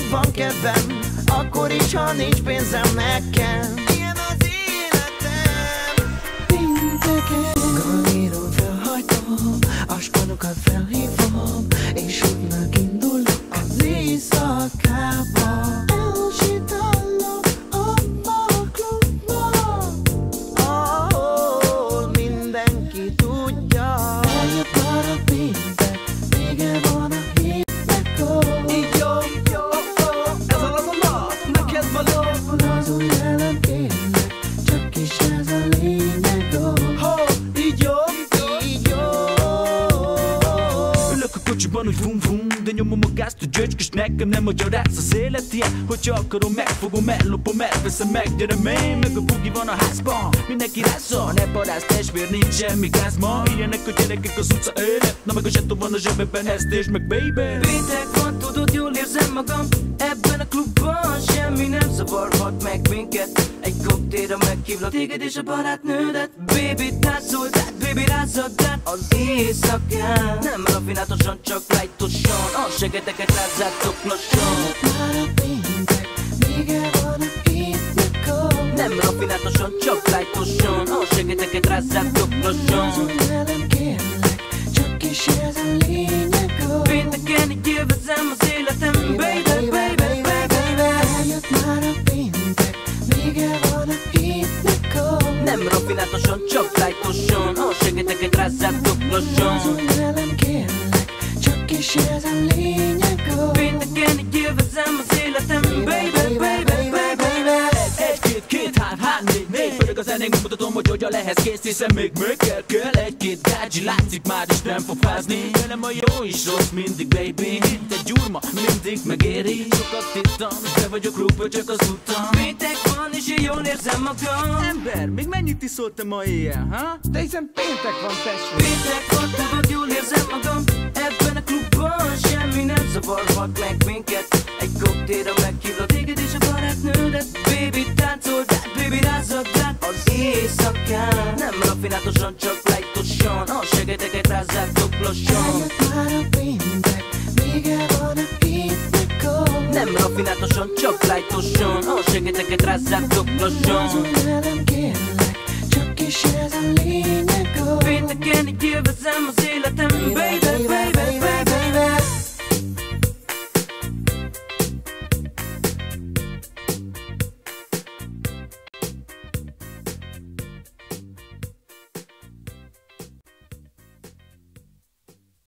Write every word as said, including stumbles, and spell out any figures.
van kedvem, akkor is, ha nincs pénzem nekem. Ilyen az életem. Pénteken galléron felhajtom, a spanokat felhívom, és útnak indulok az éjszakába. Elsétálok abba a klubba, ahol mindenki tudja. Eljött már a péntek, vége van a hétnek, oh. Így jó, jó, oh, ez a az a nap, neked való. Az új elem kérlek, csak is ez a lényeg, oh. Oh, így jó, így jó. Ülök a kocsiban, hogy vum vum, de nyomom a gázt, hogy gyöcskés, nekem nem magyaráz az élet ilyen. Hogyha akarom, megfogom, ellopom, elveszem meg, gyere én, meg a bugi van a házban. Mindenki rázza, ne paráz, testvér, nincs semmi gáz ma. Ilyenek a gyerekek, az utca élet, na meg a zsetó van a zsebemben, ezt és meg baby. Péntek van, tudod, jól érzem magam ebben a klubban, semmi nem zavarhat meg minket. Egy koktélra meghívlak téged és a barátnődet. Baby, táncolj, tehát baby, rázzad át az éjszakán. Nem rafinátosan, csak lightosan, a segedeket rázzátok lassan. Már a péntek, vége van a hétnek, oh. Nem rafinátosan, csak lightosan, a segedeket rázzátok lassan. Az új elem kérlek, csak is ez a lényeg, oh. Pénteken így élvezem az életem, baby, baby, baby, baby. Eljött már a péntek, vége van a hétnek, oh. Nem rafinátosan, csak lightosan, a segedeket rázzátok lassan. Az új elem kérlek, csak is ez a lényeg, oh. Pénteken így élvezem az életem, baby, baby, baby, baby. Egy, két, két, hár, hár, négy, négy. Pörög a zenénk, mutatom, hogy hogyan lehez kész, hiszen még meg kell, kell. Egy-két gágyi látszik már is nem fog fázni. Velem a jó is rossz mindig, baby. Itt egy gyurma, mindig megéri. Sokat tittam, te vagyok rúgva, csak az utam. Péntek van és én jól érzem magam. Ember, még mennyit iszoltam ma éjjel, ha? De hiszen péntek van, testvég. Péntek van, tudod, jól érzem magam ebben a klubban, semmi nem zavarhat meg minket. Egy koktélra meghívlak téged és a barátnődet. Baby, táncolj, tehát baby, rázzad át az éjszakán. Nem rafinátosan, csak lightosan, a segedeket rázzátok lassan. Eljött már a péntek, vége van a hétnek, oh. Nem rafinátosan, csak lightosan, a segedeket rázzátok lassan. Az új elem kérlek, csak is ez a lényeg, oh. Pénteken így élvezem az életem, baby, baby, baby, baby.